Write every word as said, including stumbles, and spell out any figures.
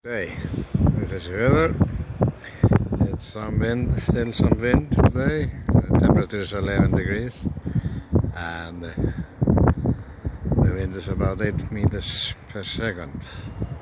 Hey, this is weather. It's some wind, still some wind today. The temperature is eleven degrees and the wind is about eight meters per second.